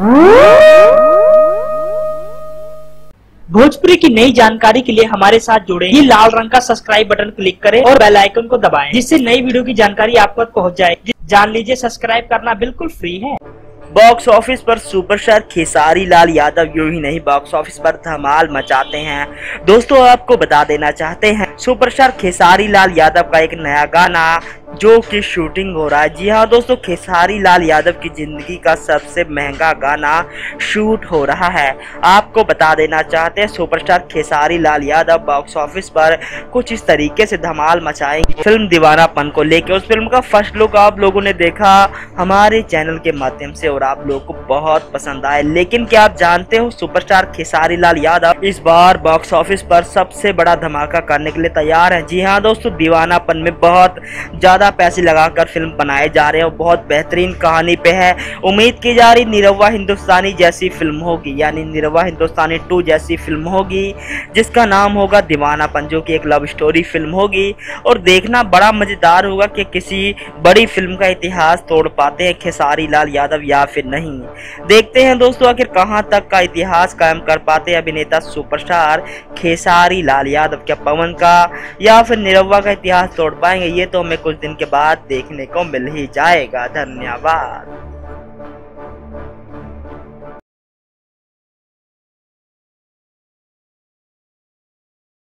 भोजपुरी की नई जानकारी के लिए हमारे साथ जुड़े ये लाल रंग का सब्सक्राइब बटन क्लिक करें और बेल आइकन को दबाएं, जिससे नई वीडियो की जानकारी आप तक पहुंच जाए। जान लीजिए, सब्सक्राइब करना बिल्कुल फ्री है। बॉक्स ऑफिस पर सुपरस्टार खेसारी लाल यादव यूं ही नहीं बॉक्स ऑफिस पर धमाल मचाते हैं। दोस्तों, आपको बता देना चाहते हैं सुपरस्टार खेसारी लाल यादव का एक नया गाना जो कि शूटिंग हो रहा है। जी हाँ दोस्तों, खेसारी लाल यादव की जिंदगी का सबसे महंगा गाना शूट हो रहा है। आपको बता देना चाहते हैं superstar Khesari Lal Yadav box office पर कुछ इस तरीके से धमाल मचाएंगे फिल्म दीवानापन को लेकर। उस फिल्म का फर्स्ट लुक आप लोगों ने देखा हमारे चैनल के माध्यम से और आप लोगों को बहुत पसंद आए। लेकिन क्या आप जानते हो सुपरस्टार खेसारी लाल यादव इस बार बॉक्स ऑफिस पर सबसे बड़ा धमाका करने के लिए तैयार है। जी हाँ दोस्तों, दीवानापन में बहुत ज्यादा पैसे लगाकर फिल्म बनाए जा रहे हैं और बहुत बेहतरीन कहानी पे है। उम्मीद की जा रही निरहुआ हिंदुस्तानी जैसी फिल्म होगी, यानी निरहुआ हिंदुस्तानी 2 जैसी फिल्म होगी जिसका नाम होगा दीवानापन, जो कि एक लव स्टोरी फिल्म होगी। और देखना बड़ा मजेदार होगा कि किसी बड़ी फिल्म का इतिहास तोड़ पाते हैं खेसारी लाल यादव या फिर नहीं। देखते हैं दोस्तों आखिर कहां तक का इतिहास कायम कर पाते हैं अभिनेता सुपरस्टार खेसारी लाल यादव। क्या पवन का या फिर निरहुआ का इतिहास तोड़ पाएंगे? ये तो हमें कुछ दिन के बाद देखने को मिल ही जाएगा। धन्यवाद।